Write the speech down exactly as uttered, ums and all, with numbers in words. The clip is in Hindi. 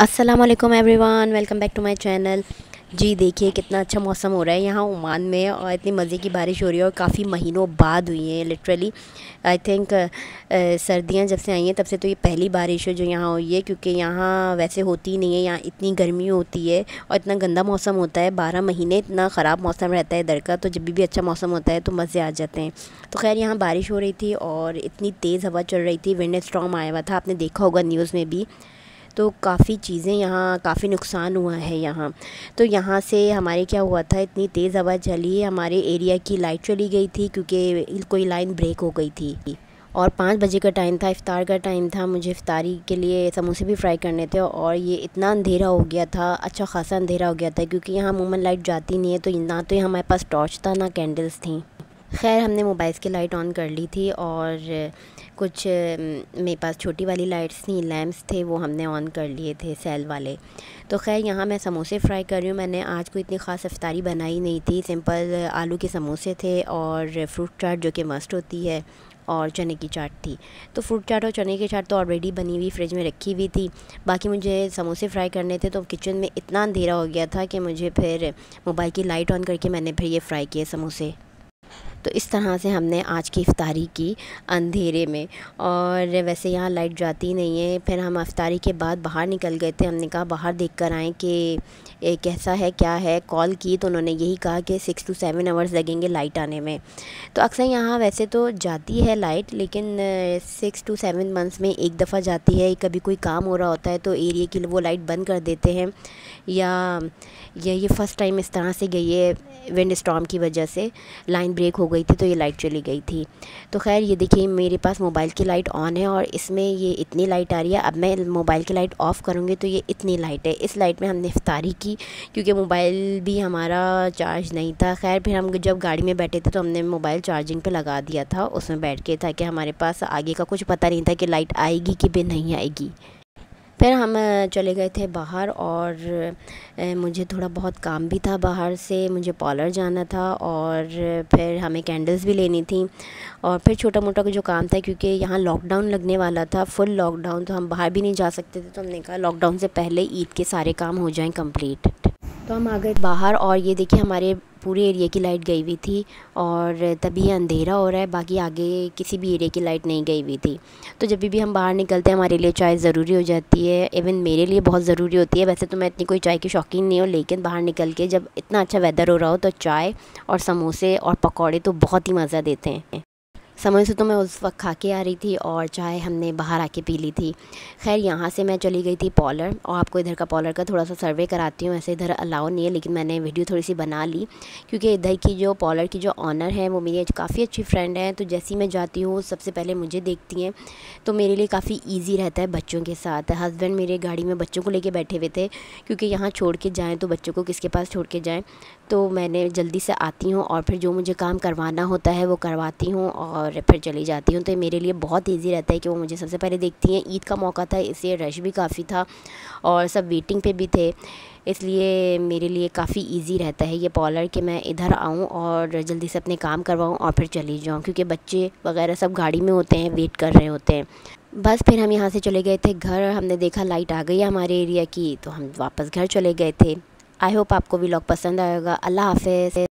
अस्सलाम वालेकुम everyone, welcome back to my channel. जी देखिए कितना अच्छा मौसम हो रहा है यहाँ ओमान में और इतनी मज़े की बारिश हो रही है और काफ़ी महीनों बाद हुई है लिटरली। आई थिंक सर्दियाँ जब से आई हैं तब से तो ये पहली बारिश है जो यहाँ हुई है, क्योंकि यहाँ वैसे होती नहीं है। यहाँ इतनी गर्मी होती है और इतना गंदा मौसम होता है, बारह महीने इतना ख़राब मौसम रहता है इधर का। तो जब भी अच्छा मौसम होता है तो मज़े आ जाते हैं। तो खैर यहाँ बारिश हो रही थी और इतनी तेज़ हवा चल रही थी, विंड स्टॉर्म आया हुआ था, आपने देखा होगा न्यूज़ में भी। तो काफ़ी चीज़ें यहाँ काफ़ी नुकसान हुआ है यहाँ। तो यहाँ से हमारे क्या हुआ था, इतनी तेज़ हवा चली, हमारे एरिया की लाइट चली गई थी क्योंकि कोई लाइन ब्रेक हो गई थी। और पाँच बजे का टाइम था, इफ़्तार का टाइम था, मुझे इफ़्तारी के लिए समोसे भी फ्राई करने थे और ये इतना अंधेरा हो गया था, अच्छा खासा अंधेरा हो गया था, क्योंकि यहाँ अमूमन लाइट जाती नहीं है। तो ना तो हमारे पास टॉर्च था ना कैंडल्स थी। खैर हमने मोबाइल की लाइट ऑन कर ली थी और कुछ मेरे पास छोटी वाली लाइट्स थी, लैम्प्स थे, वो हमने ऑन कर लिए थे सेल वाले। तो खैर यहाँ मैं समोसे फ्राई कर रही हूँ। मैंने आज कोई इतनी ख़ास इफ्तारी बनाई नहीं थी, सिंपल आलू के समोसे थे और फ्रूट चाट जो कि मस्ट होती है, और चने की चाट थी। तो फ्रूट चाट और चने की चाट तो ऑलरेडी बनी हुई फ्रिज में रखी हुई थी, बाकी मुझे समोसे फ्राई करने थे। तो किचन में इतना अंधेरा हो गया था कि मुझे फिर मोबाइल की लाइट ऑन करके मैंने फिर ये फ्राई किए समोसे। तो इस तरह से हमने आज की इफ़्तारी की अंधेरे में। और वैसे यहाँ लाइट जाती नहीं है। फिर हम इफ़्तारी के बाद बाहर निकल गए थे, हमने कहा बाहर देख कर आएँ कि कैसा है क्या है। कॉल की तो उन्होंने यही कहा कि सिक्स टू सेवन आवर्स लगेंगे लाइट आने में। तो अक्सर यहाँ वैसे तो जाती है लाइट, लेकिन सिक्स टू सेवन मंथ्स में एक दफ़ा जाती है। कभी कोई काम हो रहा होता है तो एरिया की वो लाइट बंद कर देते हैं, या या ये फ़र्स्ट टाइम इस तरह से गई है, विंड स्टॉर्म की वजह से लाइन ब्रेक हो गई थी तो ये लाइट चली गई थी। तो खैर ये देखिए मेरे पास मोबाइल की लाइट ऑन है और इसमें ये इतनी लाइट आ रही है। अब मैं मोबाइल की लाइट ऑफ़ करूँगी तो ये इतनी लाइट है। इस लाइट में हमने इफ्तारी की क्योंकि मोबाइल भी हमारा चार्ज नहीं था। खैर फिर हम जब गाड़ी में बैठे थे तो हमने मोबाइल चार्जिंग पे लगा दिया था उसमें बैठ के, ताकि हमारे पास आगे का कुछ पता नहीं था कि लाइट आएगी कि भी नहीं आएगी। फिर हम चले गए थे बाहर और मुझे थोड़ा बहुत काम भी था बाहर से, मुझे पार्लर जाना था और फिर हमें कैंडल्स भी लेनी थी और फिर छोटा मोटा जो काम था, क्योंकि यहाँ लॉकडाउन लगने वाला था, फुल लॉकडाउन, तो हम बाहर भी नहीं जा सकते थे। तो हमने कहा लॉकडाउन से पहले ईद के सारे काम हो जाएं कंप्लीट। तो हम आ गए बाहर और ये देखिए हमारे पूरे एरिया की लाइट गई हुई थी और तभी अंधेरा हो रहा है, बाकी आगे किसी भी एरिया की लाइट नहीं गई हुई थी। तो जब भी हम बाहर निकलते हैं हमारे लिए चाय ज़रूरी हो जाती है, इवन मेरे लिए बहुत ज़रूरी होती है। वैसे तो मैं इतनी कोई चाय की शौकीन नहीं हूँ, लेकिन बाहर निकल के जब इतना अच्छा वेदर हो रहा हो तो चाय और समोसे और पकौड़े तो बहुत ही मज़ा देते हैं। समोसे तो मैं उस वक्त खा के आ रही थी और चाय हमने बाहर आके पी ली थी। खैर यहाँ से मैं चली गई थी पार्लर, और आपको इधर का पार्लर का थोड़ा सा सर्वे कराती हूँ। ऐसे इधर अलाउ नहीं है, लेकिन मैंने वीडियो थोड़ी सी बना ली क्योंकि इधर की जो पार्लर की जो ऑनर है वो मेरी काफ़ी अच्छी फ्रेंड है। तो जैसे ही मैं जाती हूँ सबसे पहले मुझे देखती हैं, तो मेरे लिए काफ़ी ईजी रहता है बच्चों के साथ। हस्बैंड मेरे गाड़ी में बच्चों को लेके बैठे हुए थे, क्योंकि यहाँ छोड़ के जाएँ तो बच्चों को किसके पास छोड़ के जाएँ। तो मैंने जल्दी से आती हूँ और फिर जो मुझे काम करवाना होता है वो करवाती हूँ और फिर चली जाती हूँ। तो मेरे लिए बहुत इजी रहता है कि वो मुझे सबसे पहले देखती हैं। ईद का मौका था इसलिए रश भी काफ़ी था और सब वेटिंग पे भी थे, इसलिए मेरे लिए काफ़ी इजी रहता है ये पार्लर कि मैं इधर आऊँ और जल्दी से अपने काम करवाऊँ और फिर चली जाऊँ, क्योंकि बच्चे वगैरह सब गाड़ी में होते हैं, वेट कर रहे होते हैं। बस फिर हम यहाँ से चले गए थे घर। हमने देखा लाइट आ गई है हमारे एरिया की, तो हम वापस घर चले गए थे। आई होप आपको व्लॉग पसंद आएगा। अल्लाह हाफ़िज़।